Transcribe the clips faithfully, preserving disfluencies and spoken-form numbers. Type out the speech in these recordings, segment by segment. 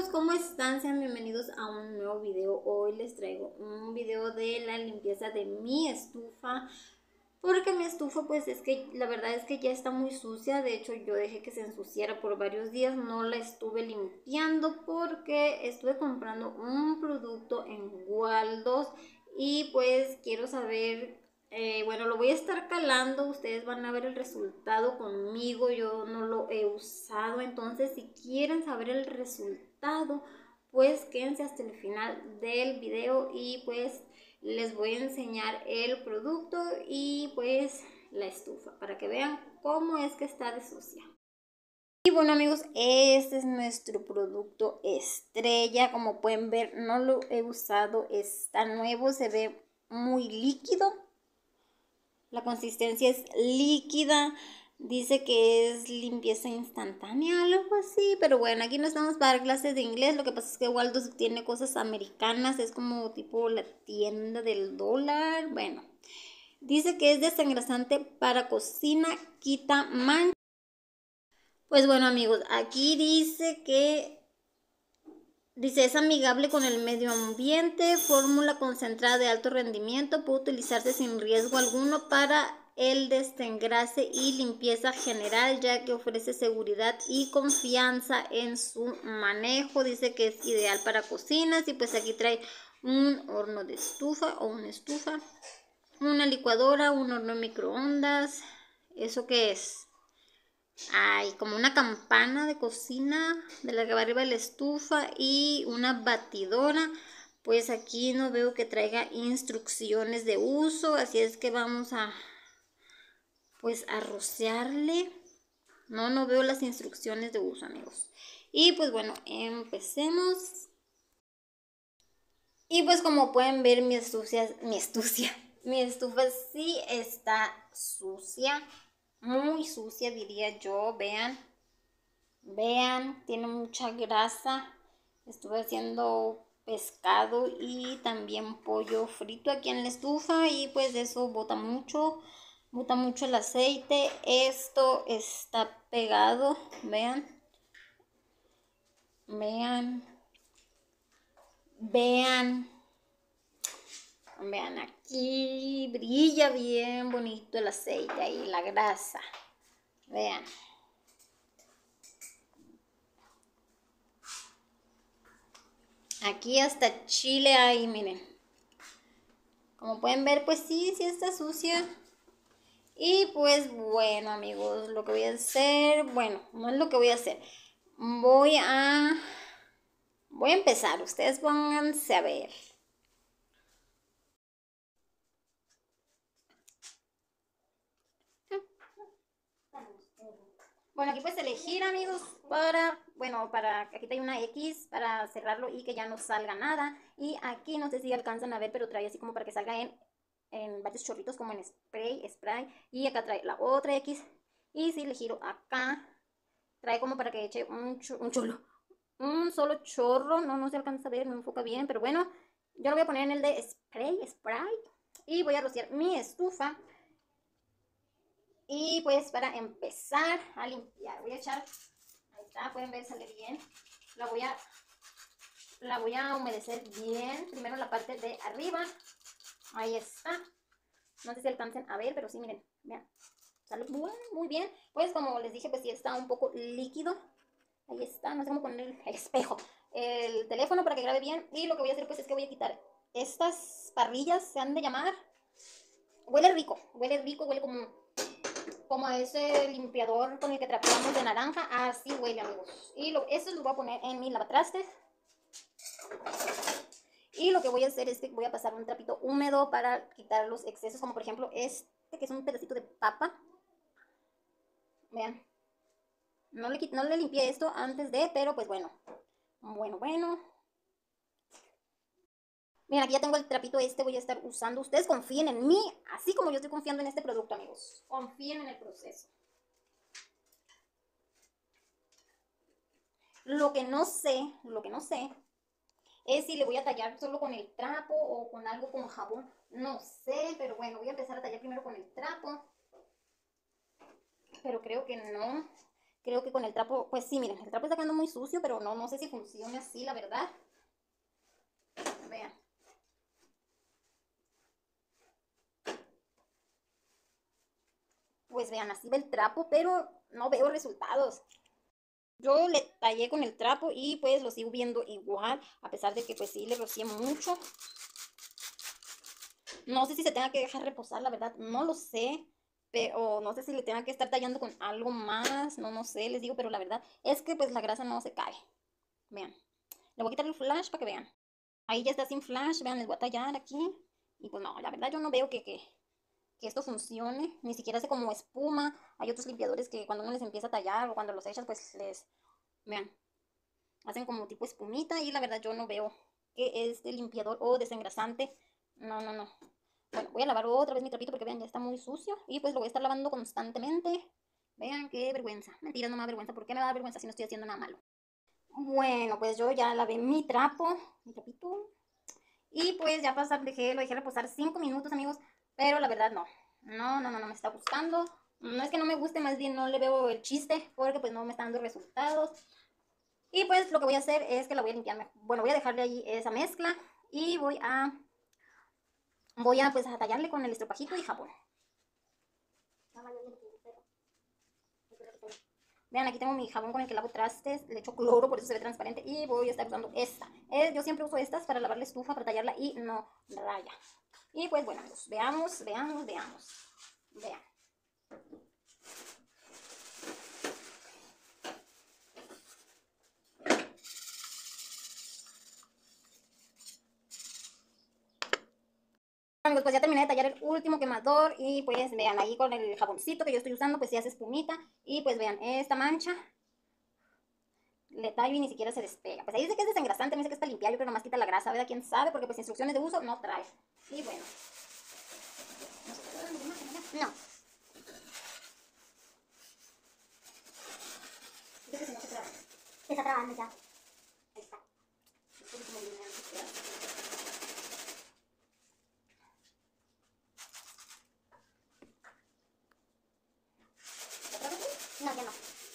amigos, ¿cómo están? Sean bienvenidos a un nuevo video. Hoy les traigo un video de la limpieza de mi estufa, porque mi estufa pues es que la verdad es que ya está muy sucia. De hecho yo dejé que se ensuciara por varios días, no la estuve limpiando porque estuve comprando un producto en Waldos y pues quiero saber, eh, bueno, lo voy a estar calando, ustedes van a ver el resultado conmigo, yo no lo he usado, entonces si quieren saber el resultado pues quédense hasta el final del video y pues les voy a enseñar el producto y pues la estufa para que vean cómo es que está de sucia. Y bueno amigos, este es nuestro producto estrella. Como pueden ver, no lo he usado, está nuevo, se ve muy líquido. La consistencia es líquida. Dice que es limpieza instantánea, algo así. Pero bueno, aquí no estamos para dar clases de inglés. Lo que pasa es que Waldos tiene cosas americanas. Es como tipo la tienda del dólar. Bueno, dice que es desengrasante para cocina, quita manchas. Pues bueno amigos, aquí dice que Dice, es amigable con el medio ambiente, fórmula concentrada de alto rendimiento, puede utilizarse sin riesgo alguno para el desengrase y limpieza general, ya que ofrece seguridad y confianza en su manejo. Dice que es ideal para cocinas y pues aquí trae un horno de estufa o una estufa, una licuadora, un horno de microondas. ¿Eso qué es? Hay como una campana de cocina de la que va arriba de la estufa y una batidora. Pues aquí no veo que traiga instrucciones de uso, así es que vamos a pues a rociarle. No, no veo las instrucciones de uso, amigos. Y pues bueno, empecemos. Y pues como pueden ver, mi estufa, mi estufa, mi estufa sí está sucia, muy sucia diría yo, vean. Vean, tiene mucha grasa. Estuve haciendo pescado y también pollo frito aquí en la estufa y pues eso bota mucho, bota mucho el aceite. Esto está pegado, vean, vean, vean, vean aquí, brilla bien bonito el aceite y la grasa, vean. Aquí hasta chile hay, miren. Como pueden ver, pues sí, sí está sucia. Y pues bueno, amigos, lo que voy a hacer, bueno, no es lo que voy a hacer. Voy a, voy a empezar, ustedes pónganse a ver. Bueno, aquí pues elegir, amigos, para, bueno, para, aquí hay una X para cerrarlo y que ya no salga nada. Y aquí no sé si alcanzan a ver, pero trae así como para que salga en, en varios chorritos, como en spray, spray. Y acá trae la otra X. Y si le giro acá, trae como para que eche un, cho un cholo, un solo chorro. No, no se alcanza a ver, no enfoca bien, pero bueno, yo lo voy a poner en el de spray, spray. Y voy a rociar mi estufa. Y pues para empezar a limpiar, voy a echar, ahí está, pueden ver, sale bien. La voy a, la voy a humedecer bien, primero la parte de arriba, ahí está. No sé si alcancen a ver, pero sí, miren, vean, sale muy, muy bien. Pues como les dije, pues sí está un poco líquido, ahí está, no sé cómo poner el, el espejo, el teléfono para que grabe bien. Y lo que voy a hacer pues es que voy a quitar estas parrillas, se han de llamar. Huele rico, huele rico, huele como... como a ese limpiador con el que trapeamos de naranja, así huele, amigos. Y lo, eso lo voy a poner en mi lavatrastes. Y lo que voy a hacer es que voy a pasar un trapito húmedo para quitar los excesos, como por ejemplo este, que es un pedacito de papa. Vean, no le, no le limpié esto antes de, pero pues bueno, bueno, bueno. Miren, aquí ya tengo el trapito este, voy a estar usando. Ustedes confíen en mí, así como yo estoy confiando en este producto, amigos. Confíen en el proceso. Lo que no sé, lo que no sé, es si le voy a tallar solo con el trapo o con algo con jabón. No sé, pero bueno, voy a empezar a tallar primero con el trapo. Pero creo que no. creo que con el trapo, pues sí, miren, el trapo está quedando muy sucio, pero no, no sé si funciona así, la verdad. Vean. Pues vean, así ve el trapo, pero no veo resultados. Yo le tallé con el trapo y pues lo sigo viendo igual, a pesar de que pues sí le rocié mucho. No sé si se tenga que dejar reposar, la verdad, no lo sé. Pero no sé si le tenga que estar tallando con algo más, no, no sé, les digo, pero la verdad es que pues la grasa no se cae. Vean, le voy a quitar el flash para que vean. Ahí ya está sin flash, vean, les voy a tallar aquí. Y pues no, la verdad yo no veo que, que, que esto funcione, ni siquiera hace como espuma. Hay otros limpiadores que cuando uno les empieza a tallar o cuando los echas pues les, vean, hacen como tipo espumita y la verdad yo no veo que este limpiador o desengrasante, no, no, no. Bueno, voy a lavar otra vez mi trapito porque vean, ya está muy sucio y pues lo voy a estar lavando constantemente. Vean qué vergüenza. Mentira, no me da vergüenza. ¿Por qué me da vergüenza si no estoy haciendo nada malo? Bueno, pues yo ya lavé mi trapo, mi trapito. Y pues ya pasar, dejé, lo dejé reposar cinco minutos, amigos. Pero la verdad no. No, no, no, no me está gustando. No es que no me guste, más bien no le veo el chiste porque pues no me está dando resultados. Y pues lo que voy a hacer es que la voy a limpiar. Bueno, voy a dejarle ahí esa mezcla y voy a voy a pues a tallarle con el estropajito y jabón. Vean, aquí tengo mi jabón con el que lavo trastes, le echo cloro, por eso se ve transparente. Y voy a estar usando esta. Eh, yo siempre uso estas para lavar la estufa, para tallarla y no raya. Y pues bueno, amigos, veamos, veamos, veamos. Vean. Amigos, pues ya terminé de tallar el último quemador y pues vean ahí con el jaboncito que yo estoy usando, pues ya hace espumita. Y pues vean esta mancha. Le tallo y ni siquiera se despega. Pues ahí dice que es desengrasante, me dice que está limpia, yo creo que nomás quita la grasa, ¿verdad? ¿Quién sabe? Porque pues instrucciones de uso no trae. Y bueno. No. Se está trabando ya. Ahí está. No, ya no.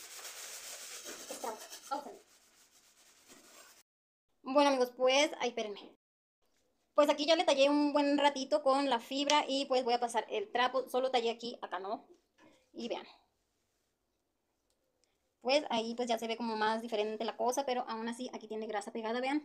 Bueno, amigos, pues, ay, espérenme. Pues aquí ya le tallé un buen ratito con la fibra y pues voy a pasar el trapo. Solo tallé aquí, acá no. Y vean. Pues ahí pues ya se ve como más diferente la cosa, pero aún así aquí tiene grasa pegada, vean.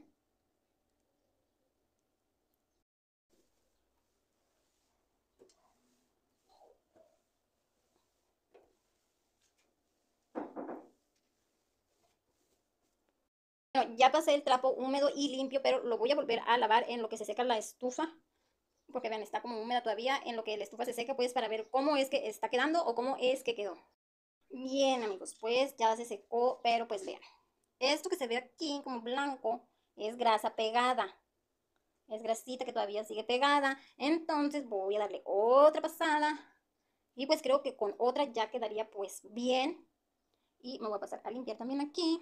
Bueno, ya pasé el trapo húmedo y limpio, pero lo voy a volver a lavar en lo que se seca la estufa. Porque vean, está como húmeda todavía. En lo que la estufa se seca, pues para ver cómo es que está quedando o cómo es que quedó. Bien, amigos, pues ya se secó, pero pues vean. Esto que se ve aquí como blanco es grasa pegada. Es grasita que todavía sigue pegada. Entonces voy a darle otra pasada. Y pues creo que con otra ya quedaría pues bien. Y me voy a pasar a limpiar también aquí.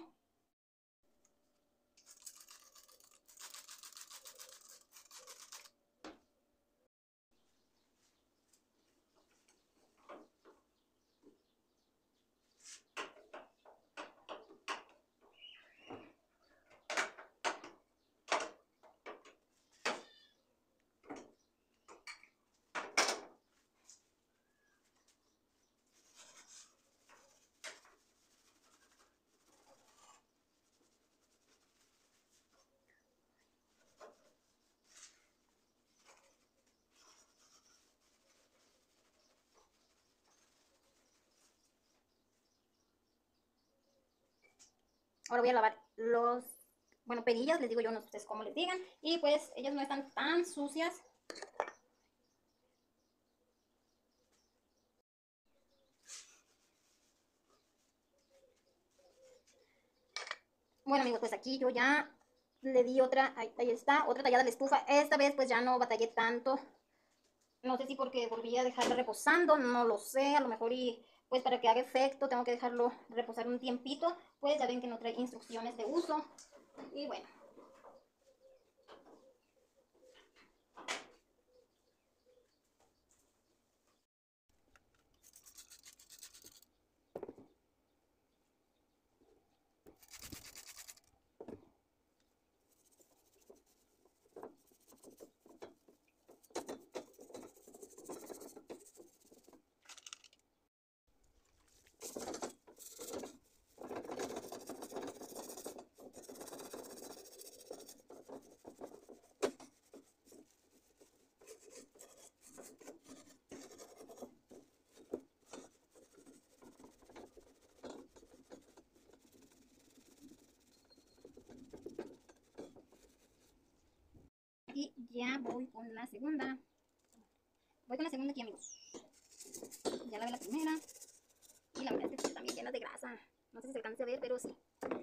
Ahora voy a lavar los, bueno, perillas, les digo yo, no sé cómo les digan. Y pues ellas no están tan sucias. Bueno, amigos, pues aquí yo ya le di otra, ahí, ahí está, otra tallada a la estufa. Esta vez pues ya no batallé tanto. No sé si porque volví a dejarla reposando, no lo sé, a lo mejor y pues para que haga efecto tengo que dejarlo reposar un tiempito. Pues ya ven que no trae instrucciones de uso. Y bueno. ya voy con la segunda. Voy con la segunda aquí, amigos. Ya lavé la primera. Y la verdad es que también llena de grasa. No sé si se alcanza a ver, pero sí.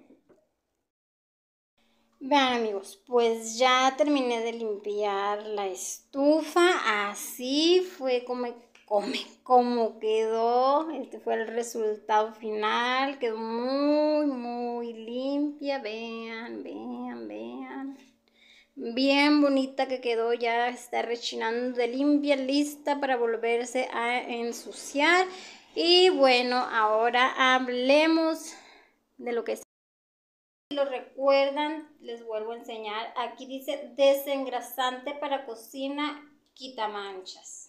Vean, amigos, pues ya terminé de limpiar la estufa. Así fue como, como, como quedó. Este fue el resultado final. Quedó muy, muy limpia. Vean, vean, vean. Bien bonita que quedó, ya está rechinando de limpia, lista para volverse a ensuciar. Y bueno, ahora hablemos de lo que es. Si lo recuerdan, les vuelvo a enseñar. Aquí dice desengrasante para cocina, quita manchas.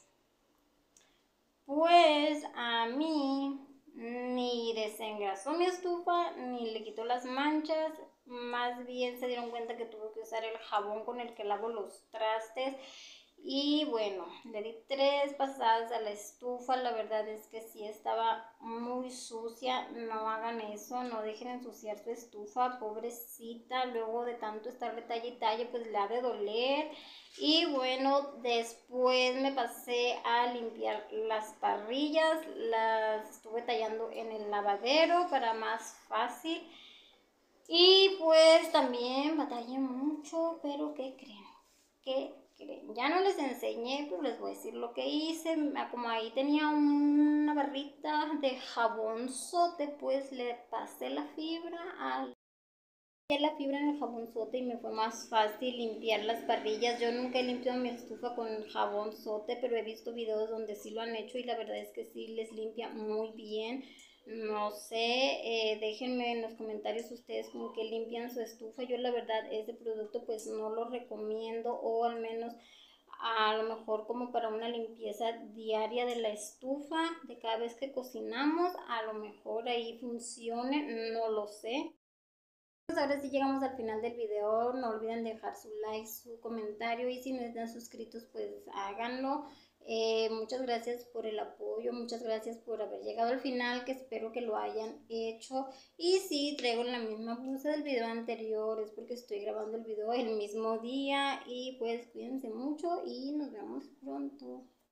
Pues a mí ni desengrasó mi estufa, ni le quitó las manchas. Más bien se dieron cuenta que tuve que usar el jabón con el que lavo los trastes. Y bueno, le di tres pasadas a la estufa. La verdad es que sí estaba muy sucia. No hagan eso, no dejen ensuciar su estufa, pobrecita. Luego de tanto estarle talle y talle, pues le ha de doler. Y bueno, después me pasé a limpiar las parrillas. Las estuve tallando en el lavadero para más fácil. Y pues también batallé mucho, pero ¿qué creen? ¿Qué creen? Ya no les enseñé, pero les voy a decir lo que hice. Como ahí tenía una barrita de jabonzote, pues le pasé la fibra al la fibra en el jabonzote y me fue más fácil limpiar las parrillas. Yo nunca he limpiado mi estufa con jabonzote, pero he visto videos donde sí lo han hecho y la verdad es que sí les limpia muy bien. No sé, eh, déjenme en los comentarios ustedes con qué limpian su estufa. Yo la verdad ese producto pues no lo recomiendo, o al menos a lo mejor como para una limpieza diaria de la estufa, de cada vez que cocinamos, a lo mejor ahí funcione, no lo sé. Pues ahora sí llegamos al final del video. No olviden dejar su like, su comentario, y si no están suscritos pues háganlo. Eh, muchas gracias por el apoyo, muchas gracias por haber llegado al final, que espero que lo hayan hecho. Y si traigo la misma blusa del video anterior es porque estoy grabando el video el mismo día. Y pues cuídense mucho y nos vemos pronto.